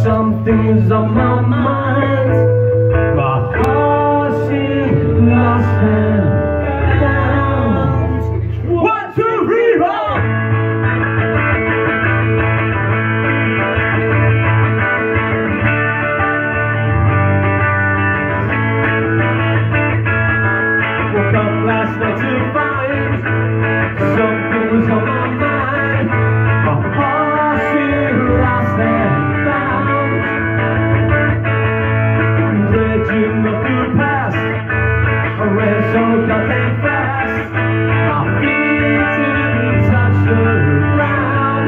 Something's on my mind. My heart is lost and found. 1, 2, 3, 4. Woke up last night to find something was on my mind. My heart is lost and found. Dredging up the past, I ran so goddamn fast. My feet didn't touch the ground.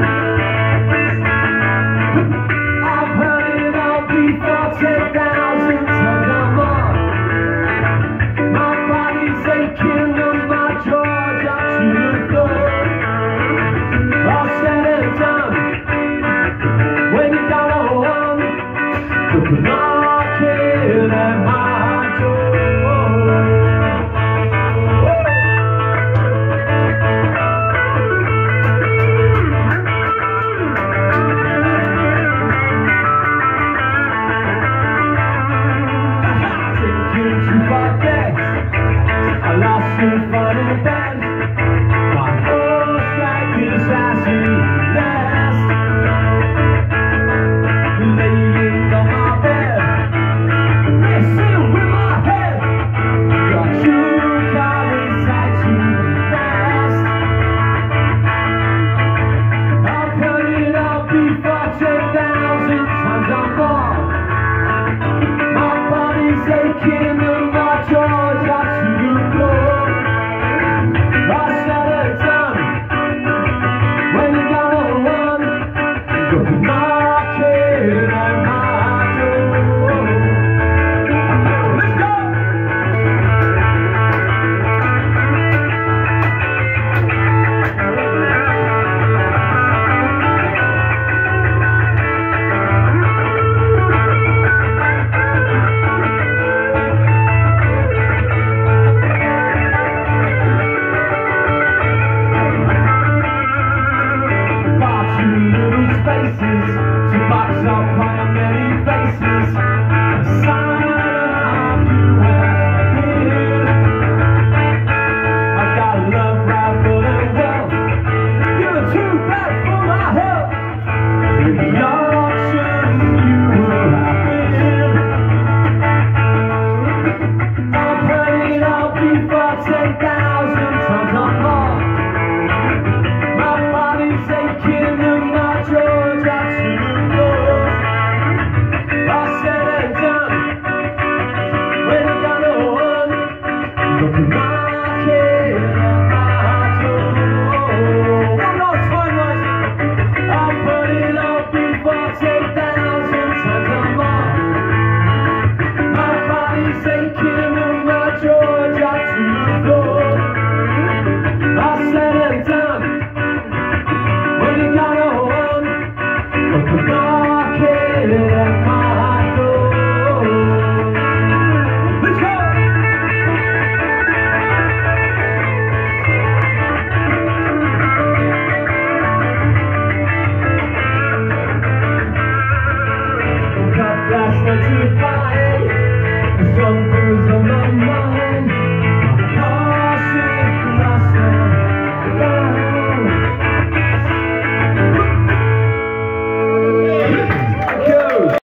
I've heard it all before 10,000 times or more. My body's aching and my jaw drops to the floor. All said and done, when you got a one, the knocking at my door. Thinking too far back, I lost in final bed. My whole life is as it last. Laying on my bed, messing with my head. Got you calling tight to last. I've heard it all before 10,000 times or more. My body's aching and my jaw drops to the floor. All said and done, when you gotta run, go knocking at my door. Let's go! Far too little spaces to box up how many faces. A sign of you and here. I got love, rifle, and wealth. You're too bad for my health.